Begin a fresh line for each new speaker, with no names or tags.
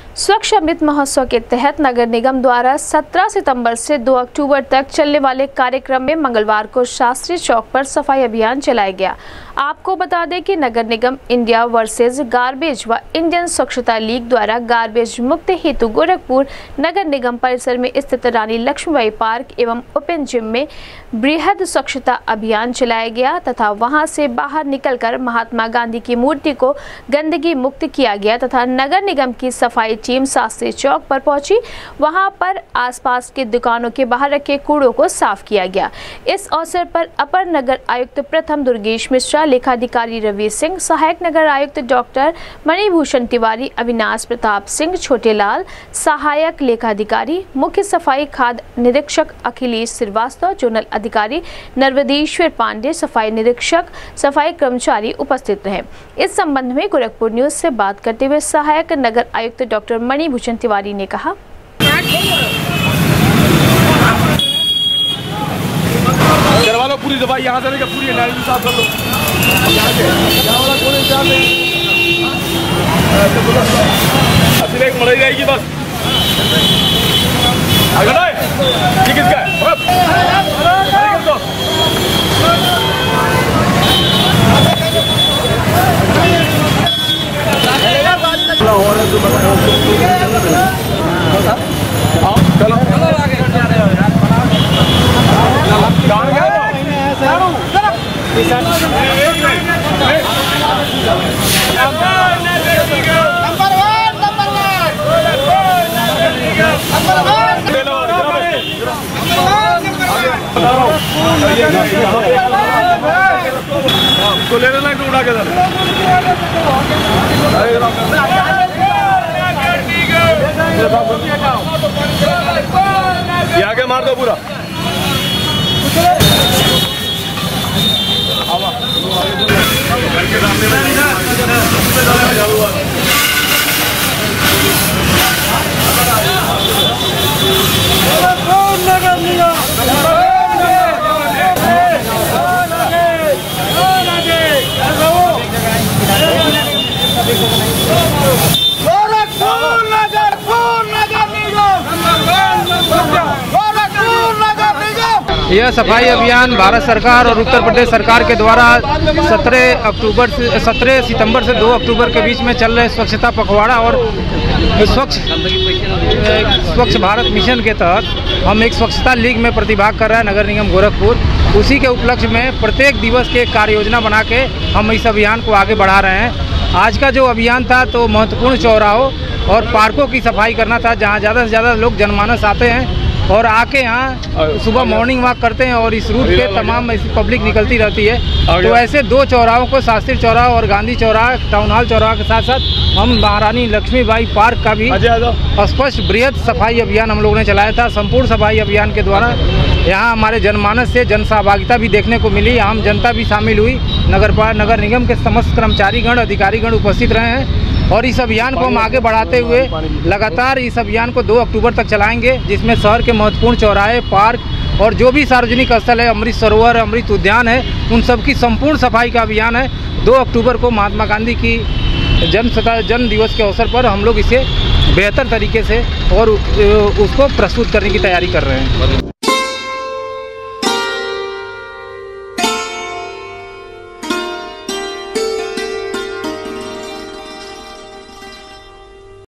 स्वच्छ अमृत महोत्सव के तहत नगर निगम द्वारा 17 सितंबर से 2 अक्टूबर तक चलने वाले कार्यक्रम में मंगलवार को शास्त्री चौक पर सफाई अभियान चलाया गया। आपको बता दें कि नगर निगम इंडिया वर्सेस गार्बेज व इंडियन स्वच्छता लीग द्वारा गार्बेज मुक्त हेतु गोरखपुर नगर निगम परिसर में स्थित रानी लक्ष्मीबाई पार्क एवं ओपन जिम में बृहद स्वच्छता अभियान चलाया गया तथा वहां से बाहर निकलकर महात्मा गांधी की मूर्ति को गंदगी मुक्त किया गया तथा नगर निगम की सफाई टीम शास्त्री चौक पर पहुंची। वहां पर आसपास के दुकानों के बाहर रखे कूड़ों को साफ किया गया। इस अवसर पर अपर नगर आयुक्त प्रथम दुर्गेश मिश्रा, लेखाधिकारी रवि सिंह, सहायक नगर आयुक्त डॉक्टर मणिभूषण तिवारी, अविनाश प्रताप सिंह, छोटेलाल, सहायक लेखाधिकारी, मुख्य सफाई खाद्य निरीक्षक अखिलेश श्रीवास्तव, जोनल अधिकारी नर्वदेश्वर पांडे, सफाई निरीक्षक, सफाई कर्मचारी उपस्थित रहे। इस संबंध में गोरखपुर न्यूज से बात करते हुए सहायक नगर आयुक्त डॉक्टर मणिभूषण तिवारी ने कहा,
करवा लो पूरी दवाई यहाँ से लेकर पूरी एनालिसिस साफ कर लो। एक मर जाएगी बस। ठीक है तो ले लेना एक उड़ा के ये आगे मार दो पूरा।
यह सफाई अभियान भारत सरकार और उत्तर प्रदेश सरकार के द्वारा 17 सितंबर से 2 अक्टूबर के बीच में चल रहे स्वच्छता पखवाड़ा और स्वच्छ भारत मिशन के तहत हम एक स्वच्छता लीग में प्रतिभाग कर रहे हैं नगर निगम गोरखपुर। उसी के उपलक्ष्य में प्रत्येक दिवस के कार्य योजना बना के हम इस अभियान को आगे बढ़ा रहे हैं। आज का जो अभियान था तो महत्वपूर्ण चौराहों और पार्कों की सफाई करना था, जहाँ ज़्यादा से ज़्यादा लोग जनमानस आते हैं और आके यहाँ सुबह मॉर्निंग वॉक करते हैं और इस रूट पे तमाम पब्लिक निकलती रहती है। तो ऐसे 2 चौराहों को, शास्त्री चौराहा और गांधी चौराहा, टाउन हॉल चौराहा के साथ साथ हम महारानी लक्ष्मीबाई पार्क का भी स्पष्ट बृहद सफाई अभियान हम लोगों ने चलाया था। संपूर्ण सफाई अभियान के द्वारा यहाँ हमारे जनमानस से जन सहभागिता भी देखने को मिली, आम जनता भी शामिल हुई। नगर निगम के समस्त कर्मचारीगण, अधिकारीगण उपस्थित रहे हैं और इस अभियान को हम आगे बढ़ाते हुए लगातार इस अभियान को 2 अक्टूबर तक चलाएंगे, जिसमें शहर के महत्वपूर्ण चौराहे, पार्क और जो भी सार्वजनिक स्थल है, अमृत सरोवर, अमृत उद्यान है, उन सब की संपूर्ण सफाई का अभियान है। 2 अक्टूबर को महात्मा गांधी की जन्म दिवस के अवसर पर हम लोग इसे बेहतर तरीके से और उसको प्रस्तुत करने की तैयारी कर रहे हैं।